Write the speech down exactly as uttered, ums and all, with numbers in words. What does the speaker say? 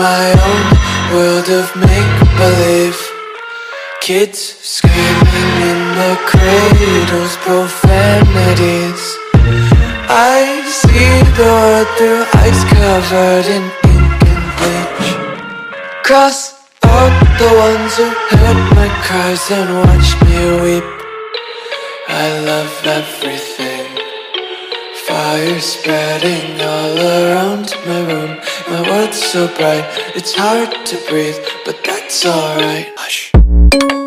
my own world of make-believe. Kids screaming in their cradles, profanities. I see the world through eyes covered in ink and bleach. Cross out the ones who heard my cries and watched me weep. I love everything. Fire spreading all around my room. My world's so bright, it's hard to breathe, but that's alright. Hush.